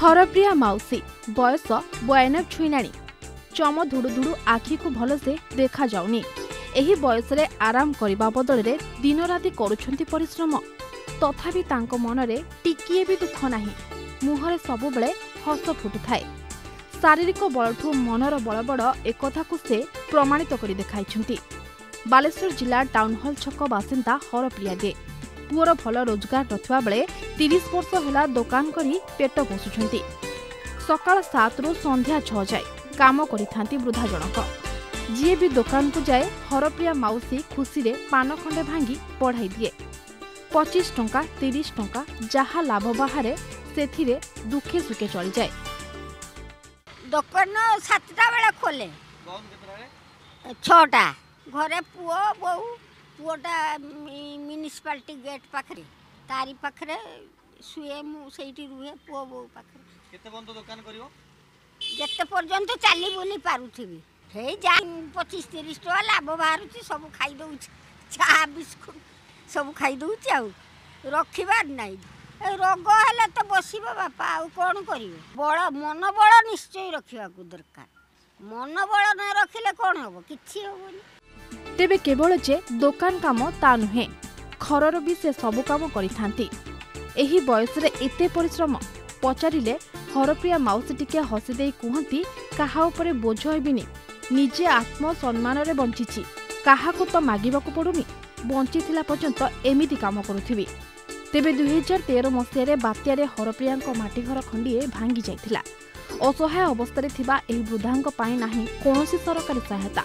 हरप्रिया माउसी बयस 92 छुईलाणी चम धुड़ु धुड़ु आखि को भलसे देखा जाउनी। एही बयस रे आराम करिबा बदले दिन राति करूछंती परिश्रम तथापि तांको मनरे टिकिए भी दुख नाही। मुहरे सबु बेले हस फुटुथाए। शारीरिक बलठू मनर बड़ बड़ एकथा को से प्रमाणित करि देखाइछंती। बालेश्वर जिला टाउन हॉल छक बासिंदा हरप्रिया दे पुअर भल रोजगार नथिबा बेले 30 वर्ष होला दुकान करी पेट पोषुछंती। सकाळ 7 रु संध्या 6 जाए काम करिथांती वृद्धा जनक। जिए भी दुकान को जाए हरप्रिया माउसी खुशी रे पान खंडे भांगी पढ़ाई दिए। 25 टंका 30 टंका जहा लाभ बाहरे सेथिरे दुखे सुखे चली जाए। दुकान 7टा बेला खोले 6टा घरे पुओ बहु पुओटा म्युनिसिपालिटी गेट पाखरे तारी पाखरे सुए मु सेठी रुहे पुओ बहु पाखरे। केते बंद दुकान करिवो जत्ते पर्यंत चाली बोली पारुथिबी हे जा 25-30 टका लाभ बाहरुची सब खाई दउछ। चा बिस्कुट सब खाई दउछ आ रखिबार नाही। रोग हेले तो बसिबो बापा आ कोन करिवो। बळ मन बळ निश्चय रखिबा को दरकार। मन बळ न रखिले कोन होबो किछि होबोनी। तेबे केवल जे दुकान काम ता नुहे घरर भी से सबु काम करिथांती। एही बयस रे एते परिश्रम पचारिले हरप्रिया माउसी टिके हसी देई कहंती काहा उपरे बोझ हेबिनी। निजे आत्मसम्मान रे बंचिछि काहाको तो मागिबाको पडुनी। बंचिथिला पर्यंत एमिति काम करूथिबी। तेबे 2013 मसियारे बात्यारे हरप्रियांको माटी घर खंडिए भांगी जाइथिला। असहाय अवस्था थिबा एही वृद्धांक पाई नाही कोनोसी सरकारी सहायता।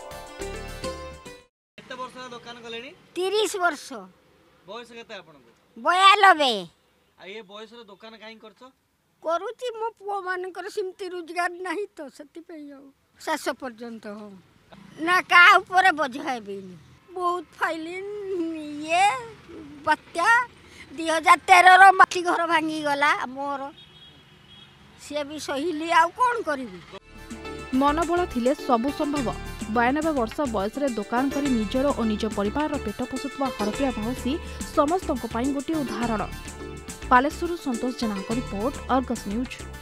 30 वर्ष बयस केते आपनको 92 आ ये बयस रे दुकान काई करछो करूची मो पुओ मानकर सिमती रोजगार नाही तो सती पे शेष पर्यंत हो ना का ऊपर बोझ हेबी। बहुत फाइलिन ये बत्या 2013 रो माटी घर भांगी गला मोर से भी सहिली आ कोन करिवि। मनोबल थिले सबु संभव। 92 वर्ष बयस रे दुकान करी निजर और निज परिवार पेट पोषुवा हरप्रिया माउसी समस्त गोटे उदाहरण। Baleswar Santosh Jena report Argus news.